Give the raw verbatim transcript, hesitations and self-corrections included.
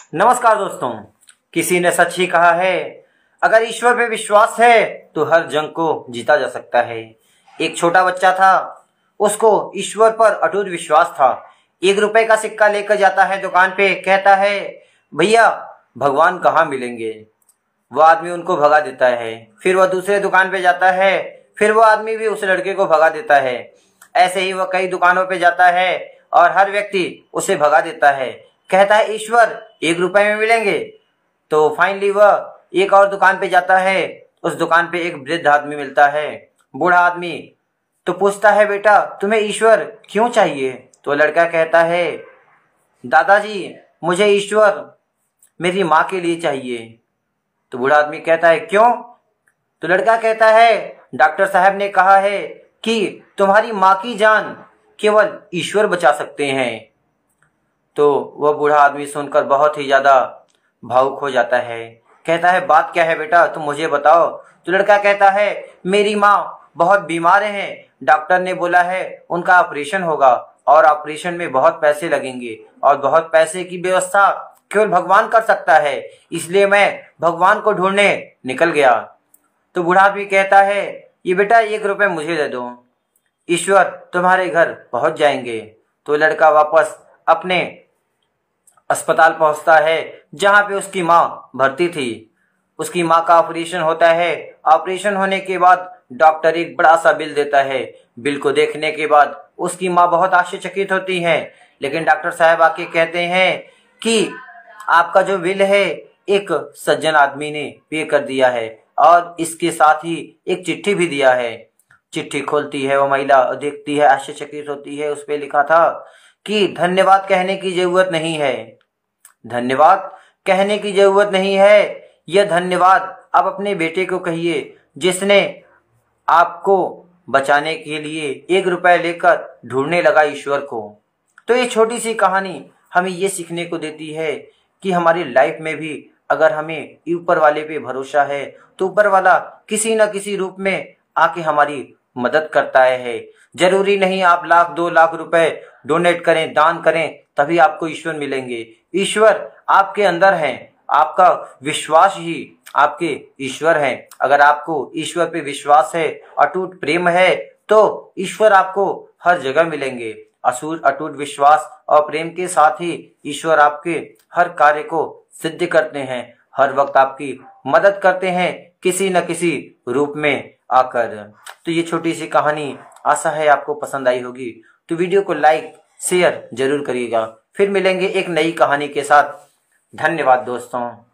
नमस्कार दोस्तों। किसी ने सच ही कहा है, अगर ईश्वर पे विश्वास है तो हर जंग को जीता जा सकता है। एक छोटा बच्चा था, उसको ईश्वर पर अटूट विश्वास था। एक रुपए का सिक्का लेकर जाता है दुकान पे, कहता है भैया भगवान कहाँ मिलेंगे। वो आदमी उनको भगा देता है। फिर वह दूसरे दुकान पे जाता है, फिर वो आदमी भी उस लड़के को भगा देता है। ऐसे ही वह कई दुकानों पे जाता है और हर व्यक्ति उसे भगा देता है, कहता है ईश्वर एक रुपए में मिलेंगे। तो फाइनली वह एक और दुकान पे जाता है। उस दुकान पे एक वृद्ध आदमी मिलता है, बूढ़ा आदमी। तो पूछता है बेटा तुम्हें ईश्वर क्यों चाहिए। तो लड़का कहता है दादाजी मुझे ईश्वर मेरी माँ के लिए चाहिए। तो बूढ़ा आदमी कहता है क्यों। तो लड़का कहता है डॉक्टर साहब ने कहा है कि तुम्हारी माँ की जान केवल ईश्वर बचा सकते हैं। तो वह बूढ़ा आदमी सुनकर बहुत ही ज्यादा भावुक हो जाता है, कहता है बात क्या है बेटा तुम मुझे बताओ। तो लड़का कहता है मेरी माँ बहुत बीमार हैं, डॉक्टर ने बोला है उनका ऑपरेशन होगा और ऑपरेशन में बहुत पैसे लगेंगे और बहुत पैसे की व्यवस्था केवल भगवान कर सकता है, इसलिए मैं भगवान को ढूंढने निकल गया। तो बूढ़ा आदमी कहता है ये बेटा एक रुपए मुझे दे दो, ईश्वर तुम्हारे घर पहुंच जाएंगे। तो लड़का वापस अपने अस्पताल पहुंचता है जहां पे उसकी माँ भर्ती थी। उसकी माँ का ऑपरेशन होता है। ऑपरेशन होने के बाद डॉक्टर एक बड़ा सा बिल देता है। बिल को देखने के बाद उसकी माँ बहुत आश्चर्यचकित होती है, लेकिन डॉक्टर साहब आके कहते हैं कि आपका जो बिल है एक सज्जन आदमी ने पे कर दिया है और इसके साथ ही एक चिट्ठी भी दिया है। चिट्ठी खोलती है वो महिला, देखती है, आश्चर्यचकित होती है। उस पे लिखा था कि धन्यवाद कहने की जरूरत नहीं है, धन्यवाद कहने की जरूरत नहीं है, यह धन्यवाद आप अपने बेटे को कहिए जिसने आपको बचाने के लिए एक रुपए लेकर ढूंढने लगा ईश्वर को। तो ये छोटी सी कहानी हमें ये सीखने को देती है कि हमारी लाइफ में भी अगर हमें ऊपर वाले पे भरोसा है तो ऊपर वाला किसी न किसी रूप में आके हमारी मदद करता है। जरूरी नहीं आप लाख दो लाख रुपए डोनेट करें, दान करें तभी आपको ईश्वर मिलेंगे। ईश्वर आपके अंदर है, आपका विश्वास ही आपके ईश्वर है। अगर आपको ईश्वर पे विश्वास है, अटूट प्रेम है, तो ईश्वर आपको हर जगह मिलेंगे। असुर अटूट विश्वास और प्रेम के साथ ही ईश्वर आपके हर कार्य को सिद्ध करते हैं, हर वक्त आपकी मदद करते हैं किसी न किसी रूप में आकर। तो ये छोटी सी कहानी आशा है आपको पसंद आई होगी। तो वीडियो को लाइक शेयर जरूर करिएगा। फिर मिलेंगे एक नई कहानी के साथ। धन्यवाद दोस्तों।